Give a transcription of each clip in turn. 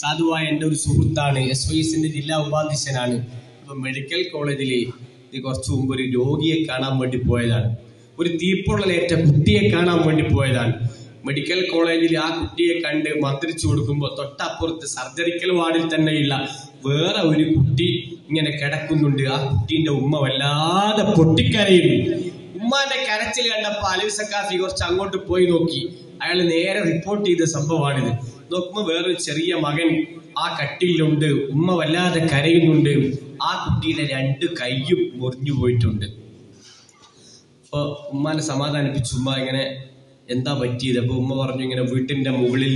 സാധുവായ എൻ്റെ ഒരു സുഹൃത്താണ്, SYSന്റെ ജില്ലാ ഉപാധ്യക്ഷനാണ്. അപ്പോൾ മെഡിക്കൽ കോളേജിൽ കുറച്ച് മുമ്പ് ഒരു രോഗിയെ കാണാൻ വേണ്ടി പോയതാണ്. ഒരു തീപ്പൊള്ളലേറ്റ കുട്ടിയെ കാണാൻ വേണ്ടി പോയതാണ്. മെഡിക്കൽ കോളേജിൽ ആ കുട്ടിയെ കണ്ട് മന്ത്രിച്ചു കൊടുക്കുമ്പോൾ തൊട്ടപ്പുറത്ത് സർജറിക്കൽ വാർഡിൽ തന്നെയുള്ള വേറെ ഒരു കുട്ടി ഇങ്ങനെ കിടക്കുന്നുണ്ട്. ആ കുട്ടീൻ്റെ ഉമ്മ വല്ലാതെ പൊട്ടിക്കരയുന്നു. ഉമ്മാന്റെ കരച്ചിൽ കണ്ടപ്പോൾ അലവി സക്കാഫി കുറച്ച് അങ്ങോട്ട് പോയി നോക്കി. അയാൾ നേരെ റിപ്പോർട്ട് ചെയ്ത സംഭവമാണിത്. നോക്കുമ്പോൾ വേറൊരു ചെറിയ മകൻ ആ കട്ടിലുണ്ട്. ഉമ്മ വല്ലാതെ കരയുന്നുണ്ട്. ആ കുട്ടിയുടെ 2 കൈയും മുറിഞ്ഞു പോയിട്ടുണ്ട്. അപ്പോൾ ഉമ്മാനെ സമാധാനിപ്പിച്ചു. ഉമ്മ ഇങ്ങനെ എന്താ പറ്റിയത്? അപ്പോൾ ഉമ്മ പറഞ്ഞു, ഇങ്ങനെ വീട്ടിന്റെ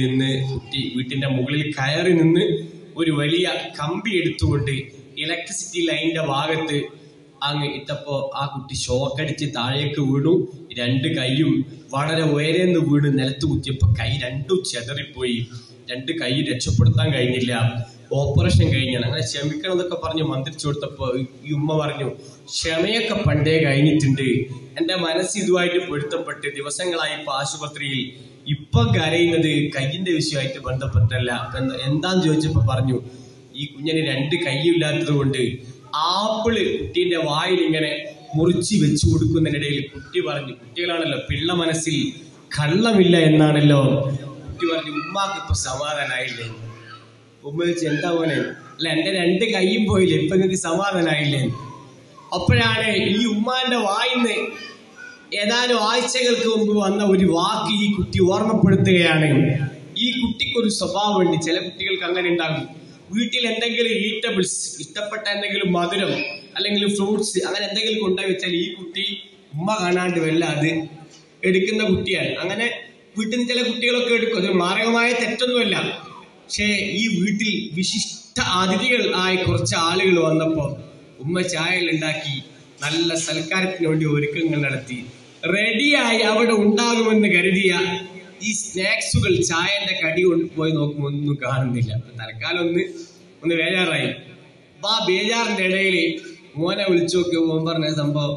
മുകളിൽ കയറി നിന്ന് ഒരു വലിയ കമ്പി എടുത്തുകൊണ്ട് ഇലക്ട്രിസിറ്റി ലൈനിന്റെ ഭാഗത്ത് അങ്ങ് ഇട്ടപ്പോൾ ആ കുട്ടി ഷോക്കടിച്ച് താഴേക്ക് വീണു. 2 കൈയും വളരെ ഉയരെന്ന് വീണ് നിലത്ത് കുത്തിയപ്പോൾ കൈ 2 ചെതറിപ്പോയി. 2 കൈ രക്ഷപ്പെടുത്താൻ കഴിഞ്ഞില്ല. ഓപ്പറേഷൻ കഴിഞ്ഞാണ്. അങ്ങനെ ക്ഷമിക്കണം എന്നൊക്കെ പറഞ്ഞ് മന്ത്രിച്ചു കൊടുത്തപ്പോൾ ഈ ഉമ്മ പറഞ്ഞു, ക്ഷമയൊക്കെ പണ്ടേ കഴിഞ്ഞിട്ടുണ്ട്. എൻ്റെ മനസ്സ് ഇതുമായിട്ട് പൊരുത്തപ്പെട്ട് ദിവസങ്ങളായി ഇപ്പൊ ആശുപത്രിയിൽ. ഇപ്പൊ കരയുന്നത് കയ്യിന്റെ വിഷയമായിട്ട് ബന്ധപ്പെട്ടല്ല. എന്താന്ന് ചോദിച്ചപ്പോ പറഞ്ഞു, ഈ കുഞ്ഞിന് 2 കൈയില്ലാത്തത് കൊണ്ട് ആപ്പിള് കുട്ടീന്റെ വായിൽ ഇങ്ങനെ മുറിച്ച് വെച്ചു കൊടുക്കുന്നതിനിടയിൽ കുട്ടി പറഞ്ഞു, കുട്ടികളാണല്ലോ, പിള്ള മനസ്സിൽ കള്ളമില്ല എന്നാണല്ലോ. കുട്ടി പറഞ്ഞു, ഉമ്മാക്ക് ഇപ്പൊ സമാധാനായില്ലേ? ഉമ്മ ചോദിച്ചു, എന്താ പോലെ? അല്ല, എൻ്റെ 2 കൈയും പോയില്ലേ, ഇപ്പൊ നിങ്ങൾക്ക് സമാധാനായില്ലേ? അപ്പോഴാണ് ഈ ഉമ്മാന്റെ വായിന്ന് ഏതാനും ആഴ്ചകൾക്ക് മുമ്പ് വന്ന ഒരു വാക്ക് ഈ കുട്ടി ഓർമ്മപ്പെടുത്തുകയാണ്. ഈ കുട്ടിക്കൊരു സ്വഭാവമുണ്ട്. ചില കുട്ടികൾക്ക് അങ്ങനെ ഉണ്ടാകും. വീട്ടിൽ എന്തെങ്കിലും ഈറ്റബിൾസ്, ഇഷ്ടപ്പെട്ട എന്തെങ്കിലും മധുരം അല്ലെങ്കിൽ ഫ്രൂട്ട്സ് അങ്ങനെ എന്തെങ്കിലും കൊണ്ടുപോയി വെച്ചാൽ ഈ കുട്ടി ഉമ്മ കാണാണ്ട് വല്ല അത് എടുക്കുന്ന കുട്ടിയാണ്. അങ്ങനെ വീട്ടിൽ നിന്ന് ചില കുട്ടികളൊക്കെ എടുക്കും. അത് മാരകമായ തെറ്റൊന്നുമല്ല. പക്ഷേ ഈ വീട്ടിൽ വിശിഷ്ട അതിഥികൾ ആയി കുറച്ച് ആളുകൾ വന്നപ്പോൾ ഉമ്മ ചായ ഉണ്ടാക്കി നല്ല സൽക്കാരത്തിന് വേണ്ടി ഒരുക്കങ്ങൾ നടത്തി റെഡിയായി അവിടെ ഉണ്ടാകുമെന്ന് കരുതിയ ഈ സ്നാക്സുകൾ ചായന്റെ കടി കൊണ്ട് പോയി നോക്കുമ്പോൾ ഒന്നും കാണുന്നില്ല. തൽക്കാലം ഒന്ന് ബേജാറായി. അപ്പൊ ആ ബേജാറിന്റെ ഇടയിൽ മോനെ വിളിച്ചു നോക്കി. മോൻ പറഞ്ഞ സംഭവം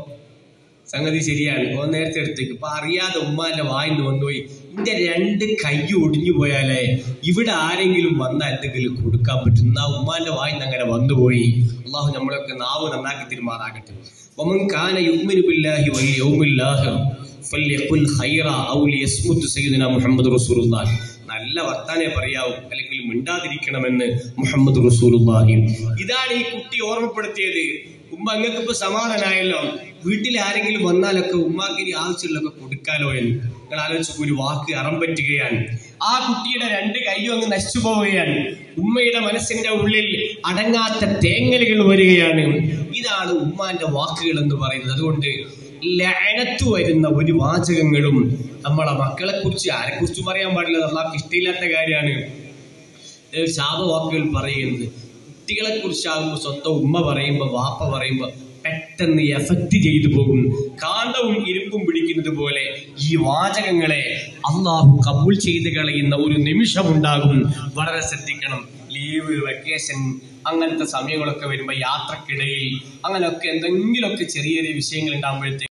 സംഗതി ശരിയാണ്. മോൻ നേരത്തെ എടുത്തേക്ക്. ഇപ്പൊ അറിയാതെ ഉമ്മാന്റെ വായിന്ന് വന്നുപോയി, ഇന്റെ 2 കൈ ഒടിഞ്ഞു പോയാലേ ഇവിടെ ആരെങ്കിലും വന്നാൽ എന്തെങ്കിലും കൊടുക്കാൻ പറ്റും. ആ ഉമ്മാന്റെ വായിന്ന് അങ്ങനെ വന്നുപോയി. അള്ളാഹു നമ്മളൊക്കെ നാവ് നന്നാക്കി തിരുമാറാകട്ടെ. വമൻ കാന യുഅ്മിനു ബില്ലാഹി വൽ യൗമിൽ ആഖിർ ഫല്യഖുൽ ഖൈറ ഔ ലിയസ്മുത് സയ്യിദുനാ മുഹമ്മദ് റസൂലുള്ളാഹി. നല്ല വർത്താനേ പറയാവൂ, അല്ലെങ്കിൽ മിണ്ടാതിരിക്കണമെന്ന് മുഹമ്മദ് റസൂലുള്ളാഹി. ഇതാണ് ഈ കുട്ടി ഓർമ്മപ്പെടുത്തിയത്. ഉമ്മ അങ്ങക്ക് ഇപ്പൊ സമാധാനായല്ലോ, വീട്ടിൽ ആരെങ്കിലും വന്നാലൊക്കെ ഉമ്മാക്കിന് ആവശ്യമുള്ളതൊക്കെ കൊടുക്കാലോ എന്ന് നിങ്ങൾ ആലോചിച്ചു. ഒരു വാക്ക് അറം പറ്റുകയാണ്. ആ കുട്ടിയുടെ 2 കൈയും അങ്ങ് നശിച്ചു പോവുകയാണ്. ഉമ്മയുടെ മനസ്സിന്റെ ഉള്ളിൽ അടങ്ങാത്ത തേങ്ങലുകൾ വരികയാണ്. ഇതാണ് ഉമ്മാന്റെ വാക്കുകൾ എന്ന് പറയുന്നത്. അതുകൊണ്ട് ലഅനത്ത് വരുന്ന ഒരു വാചകങ്ങളും നമ്മളെ മക്കളെ കുറിച്ച് ആരെക്കുറിച്ച് പറയാൻ പാടില്ല. അള്ളാഹ്ക്ക് ഇഷ്ടമില്ലാത്ത കാര്യമാണ് ശാപവാക്കുകൾ പറയുന്നത്. കുട്ടികളെ കുറിച്ചാകുമ്പോൾ സ്വന്തം ഉമ്മ പറയുമ്പോൾ വാപ്പ പറയുമ്പോൾ പെട്ടെന്ന് എഫക്ട് ചെയ്തു പോകും. കാന്തവും ഇരുമ്പും പിടിക്കുന്നത് പോലെ ഈ വാചകങ്ങളെ അള്ളാഹു കബൂൽ ചെയ്ത് കളയുന്ന ഒരു നിമിഷമുണ്ടാകും. വളരെ ശ്രദ്ധിക്കണം. ലീവ്, വെക്കേഷൻ അങ്ങനത്തെ സമയങ്ങളൊക്കെ വരുമ്പോൾ, യാത്രക്കിടയിൽ അങ്ങനെയൊക്കെ എന്തെങ്കിലുമൊക്കെ ചെറിയ ചെറിയ വിഷയങ്ങൾ ഉണ്ടാകുമ്പോഴത്തേക്ക്